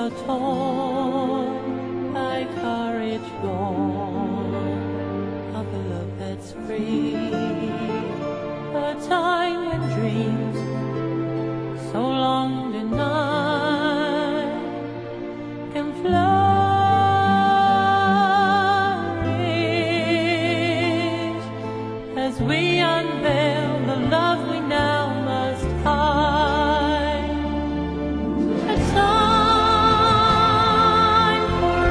are torn by courage gone, of a love that's free, a time when dreams so long denied can flourish as we unveil the love we now must hide. A time for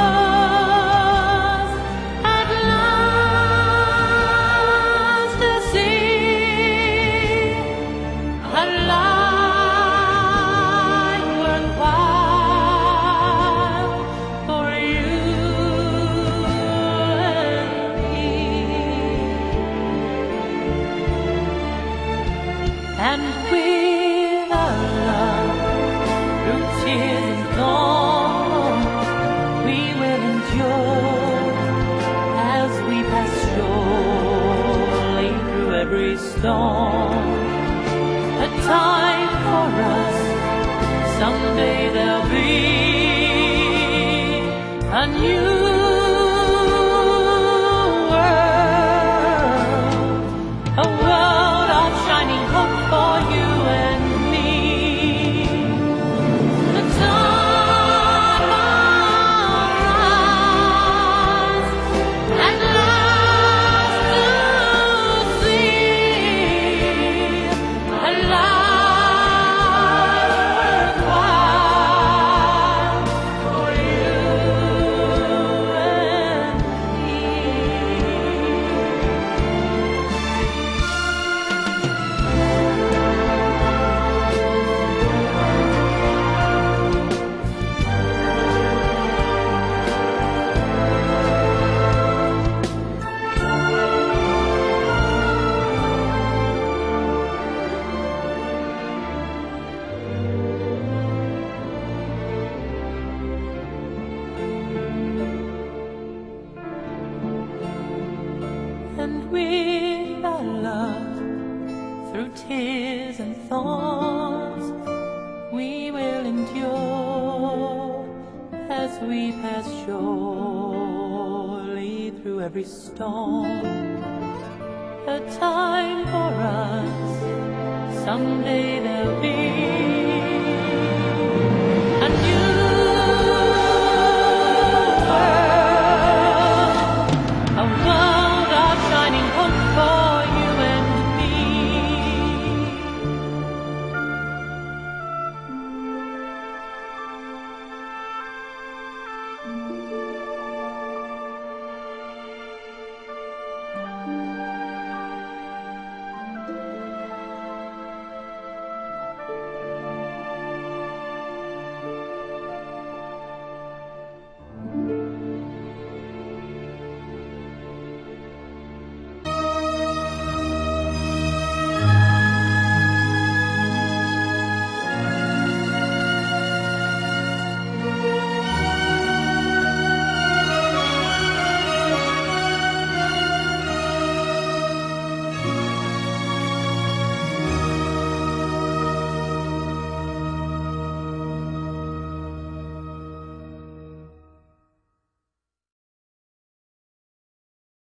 us at last to see a life worthwhile for you and me. And with our love, through tears and thorns, we will endure as we pass surely through every storm. A time for us, someday there'll be a new world, a world of shining hope for you and me. The time for us at last to see a life worthwhile for you and me. And with our love, through tears and thorns, we will endure as we pass surely through every storm. A time for us, someday there'll be